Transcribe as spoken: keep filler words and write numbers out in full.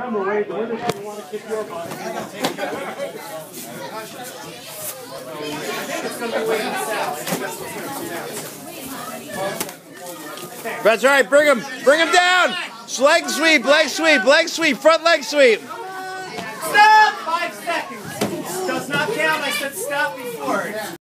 camera away, the winner's going to want to kick your butt. It's going to be waiting south. That's right, bring him, bring him down! Leg sweep, leg sweep, leg sweep, front leg sweep. Stop! Five seconds. Does not count, I said stop before.